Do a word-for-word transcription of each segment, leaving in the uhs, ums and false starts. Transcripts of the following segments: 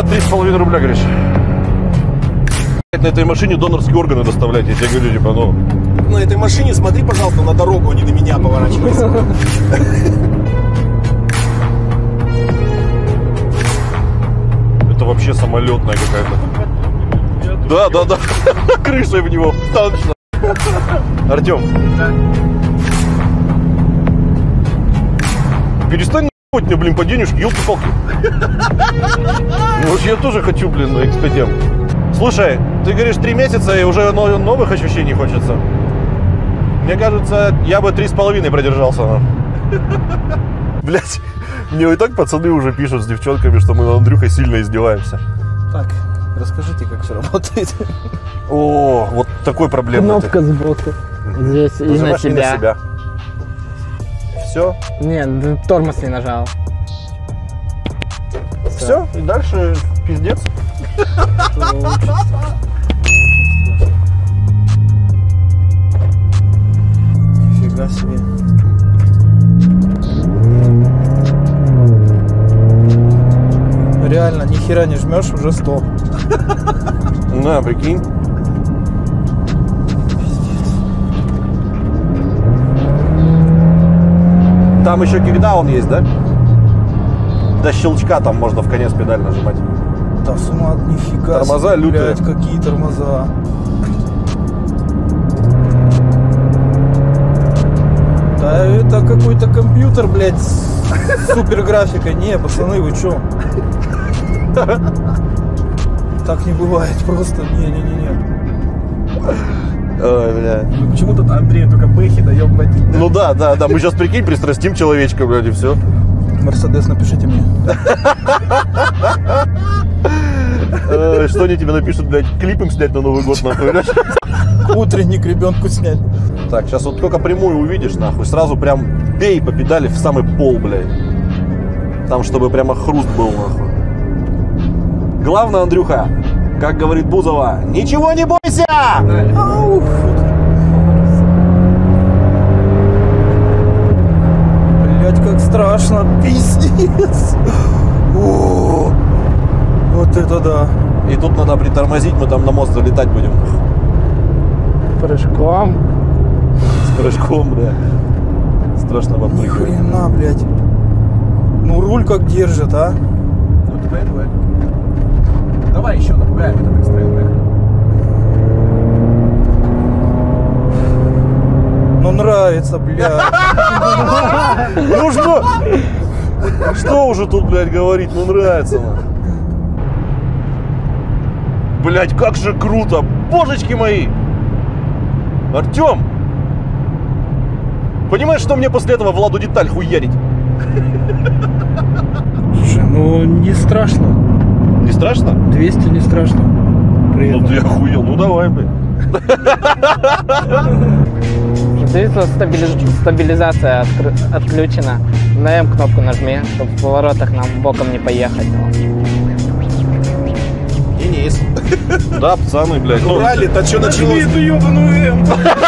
пятьдесят три с половиной рубля, говоришь. На этой машине донорские органы доставлять, я тебе говорю, типа, ну... На этой машине смотри, пожалуйста, на дорогу, а не на меня поворачивайся. Это вообще самолетная какая-то. Да, да, да. Крышей в него. Точно. Артем. Да. Перестань на***ть мне, блин, по денежке, елки-палки. Ну, я тоже хочу, блин, на икс пять эм. Слушай, ты говоришь три месяца и уже новых ощущений хочется. Мне кажется, я бы три с половиной продержался. Блять, мне и так пацаны уже пишут с девчонками, что мы над Андрюхой сильно издеваемся. Так, расскажите, как все работает. О, вот такой проблемный. Кнопка сбоку. Здесь и на себя. на себя. Все? Нет, тормоз не нажал. Все? И дальше пиздец. Нифига себе. Реально, ни хера не жмешь, уже сто. На, прикинь. Там еще кикдаун есть, да? До щелчка там можно в конец педаль нажимать. Да, с ума, нифига Тормоза себе, лютые. блядь, какие тормоза. Да это какой-то компьютер, блядь, с супер графикой. Не, пацаны, вы чё? Так не бывает просто. Не-не-не-не. Ой, бля. Почему-то Андрею только бэхи даем водить. Ну да, да, да. Мы сейчас, прикинь, пристрастим человечка, блядь, и все. Мерседес, напишите мне. Что они тебе напишут, блядь, клип им снять на Новый год, нахуй, блядь? Утренник ребенку снять. Так, сейчас вот только прямую увидишь, нахуй, сразу прям бей по педали в самый пол, блядь. Там, чтобы прямо хруст был, нахуй. Главное, Андрюха, как говорит Бузова, ничего не бойся! Ау. Блять, как страшно, пиздец. О, вот это да. И тут надо притормозить, мы там на мост залетать будем. Прыжком. С прыжком, да. Страшно вам. Ни хрена, блядь. Ну руль как держит, а? Ну, давай, давай. Давай еще напугаем этот экстрейл. Ну нравится, блядь. Ну что? Что уже тут, блядь, говорить? Ну нравится нам. Блядь, как же круто! Божечки мои! Артем! Понимаешь, что мне после этого Владу деталь хуярить? Слушай, ну не страшно. Не страшно? двести не страшно. При Ну этом. ты охуел, ну давай, блядь. Здесь стабили... стабилизация откры... отключена. На М кнопку нажми, чтобы в поворотах нам боком не поехать. Денис. Да, пацаны, блядь. Ну, Ралли-то что началось? эту ебаную М.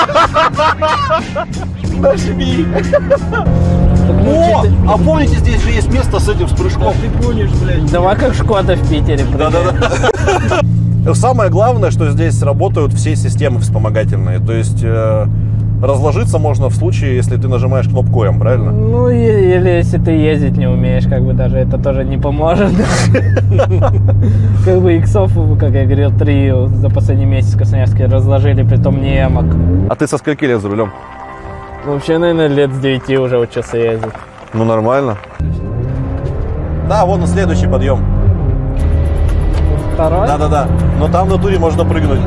Нажми. О, а помните, здесь же есть место с этим, с прыжком? Ты гонишь, блядь. Давай как Шкода в Питере. Да-да-да. Самое главное, что здесь работают все системы вспомогательные. То есть э, разложиться можно в случае, если ты нажимаешь кнопку М, правильно? Ну, и- или если ты ездить не умеешь, как бы даже это тоже не поможет. Как бы иксов, как я говорил, три за последний месяц в Красноярске разложили, притом не эмок. А ты со скольки лет за рулем? Вообще, наверное, лет с девяти уже учился ездить. Ну, нормально. Да, вон на следующий подъем. Второй? Да-да-да. Но там на туре можно прыгнуть.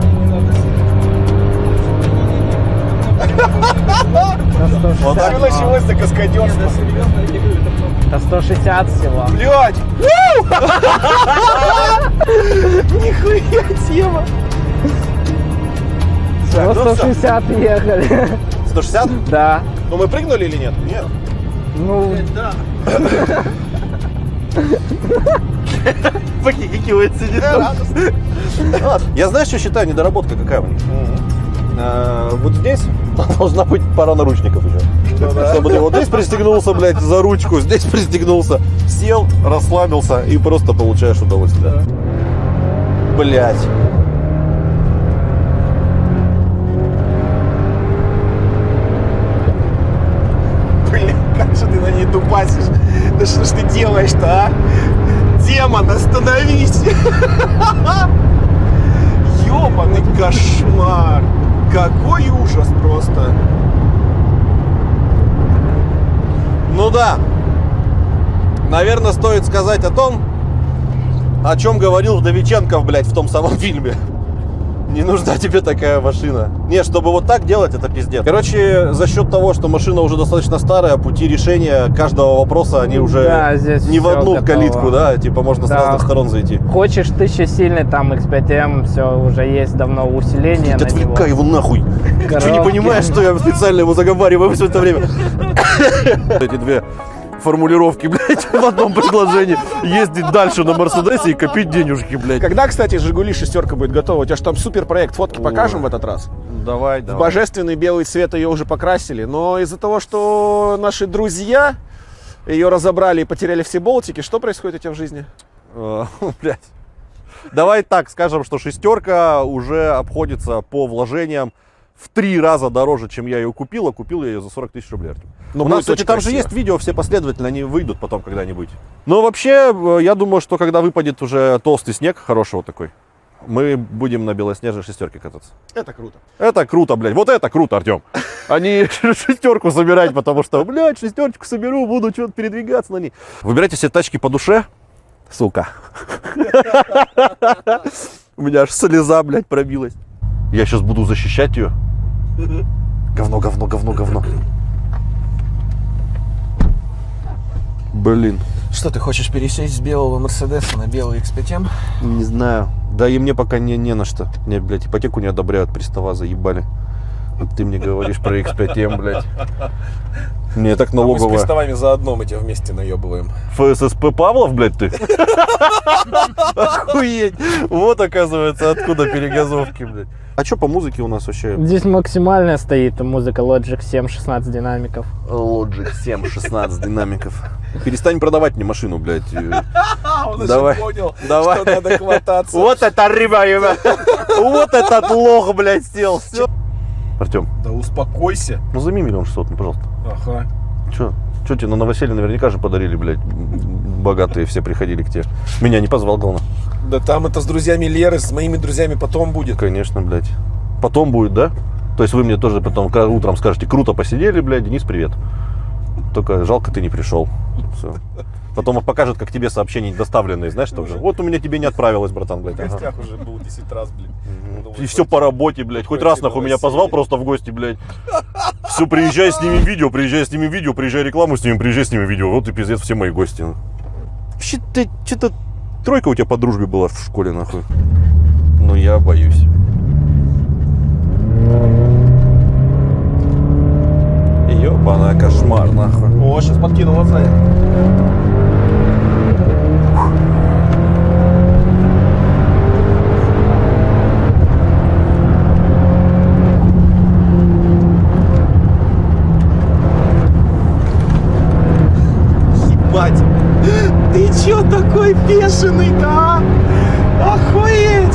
Вот так. Началось-то каскадерство. Это сто шестьдесят всего. Блядь! Нихуя тема! Всего сто шестьдесят ехали. сто шестьдесят? Да. Ну, мы прыгнули или нет? Нет. Ну, Да. Похихикивает, сидит. Я знаешь, что считаю, недоработка какая у них? А, вот здесь должна быть пара наручников еще. Чтобы ты вот здесь пристегнулся, блядь, за ручку, здесь пристегнулся. Сел, расслабился и просто получаешь удовольствие. Блять. Блин, как же ты на ней дубасишь? Да что ж ты делаешь-то, а? Демон, остановись! Ёбаный кошмар! Какой ужас просто! Ну да. Наверное, стоит сказать о том, о чем говорил Вдовиченков, блядь, в том самом фильме. Не нужна тебе такая машина. Не, чтобы вот так делать, это пиздец. Короче, за счет того, что машина уже достаточно старая, пути решения каждого вопроса, они уже Да, здесь не в всё одну готово. калитку, да, типа можно с Да. разных сторон зайти. Хочешь тысячесильный, там икс пять эм, все уже есть давно усиление Ты на него. отвлекай его нахуй. Ты что, не Коробки. понимаешь, что я специально его заговариваю все это время? Эти две формулировки, блядь, в одном предложении. Ездить дальше на Мерседесе и копить денежки, блядь. Когда, кстати, Жигули шестерка будет готова? У тебя же там супер проект, фотки покажем в этот раз? Давай, В давай. божественный белый цвет ее уже покрасили, но из-за того, что наши друзья ее разобрали и потеряли все болтики, что происходит у тебя в жизни? Э, Блядь. Давай так скажем, что шестерка уже обходится по вложениям в три раза дороже, чем я ее купил, а купил я ее за сорок тысяч рублей. Ну, У нас, будет кстати, очень там же красиво. есть видео, все последовательно, они выйдут потом когда-нибудь. Но вообще, э, я думаю, что когда выпадет уже толстый снег, хорошего такой, мы будем на белоснежной шестерке кататься. Это круто. Это круто, блядь. Вот это круто, Артем. А не шестерку собирать, потому что, блядь, шестерочку соберу, буду что-то передвигаться на ней. Выбирайте себе тачки по душе, сука. У меня аж слеза, блядь, пробилась. Я сейчас буду защищать ее. Говно, говно, говно, говно. Блин. Что, ты хочешь пересесть с белого Мерседеса на белый икс пять эм? Не знаю. Да и мне пока не, не на что. Мне, блядь, ипотеку не одобряют, пристава заебали. Вот ты мне говоришь про икс пять эм, блядь. Мне так налоговая. Мы с приставами заодно мы тебя вместе наебываем. ФССП Павлов, блядь, ты? Охуеть. Вот, оказывается, откуда перегазовки, блядь. А что по музыке у нас вообще? Здесь максимальная стоит музыка Logic семь шестнадцать динамиков. Logic семь шестнадцать динамиков. Перестань продавать мне машину, блядь. Он Давай. уже понял, Давай. что надо хвататься. Вот это рыба, ебать. Вот этот лох, блядь, сел. Все. Артем, Да успокойся. ну займи миллион шестьсот, ну, пожалуйста. Ага. Че? Че тебе на новоселье наверняка же подарили, блядь. Богатые все приходили к тебе. Меня не позвал, главное. Да там это с друзьями Леры, с моими друзьями потом будет. Конечно, блядь. Потом будет, да? То есть вы мне тоже потом утром скажете, круто посидели, блядь, Денис, привет. Только жалко, ты не пришел. Все. Потом он покажет, как тебе сообщения доставленные, знаешь, что уже. Вот у меня тебе не отправилось, братан, блядь. В Ага. гостях уже был десять раз, блин. И все по работе, блядь. Хоть раз нахуй меня позвал просто в гости, блядь. Все, приезжай, снимем видео, приезжай, снимем видео, приезжай рекламу снимем, приезжай, снимем видео. Вот и пиздец, все мои гости. Вообще, ты что-то тройка у тебя по дружбе была в школе, нахуй. Ну, я боюсь. Ёбана, кошмар, нахуй. О, сейчас подкинула сзади. Ебать! Ты чё такой бешеный-то, а? Охуеть!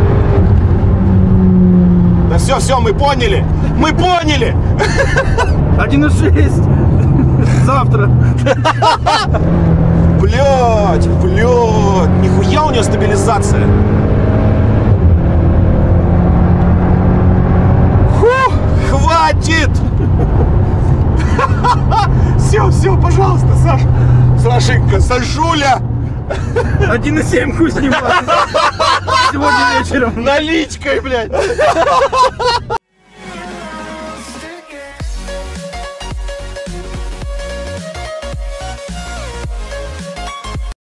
Да все, все, мы поняли! Мы поняли! один и шесть. Завтра. Блять, блять, нихуя у нее стабилизация. Фу, хватит! Все, все, пожалуйста, Саш, Сашенька, Сашуля! один и семь хуй снимаю. Сегодня вечером. Наличкой, блядь.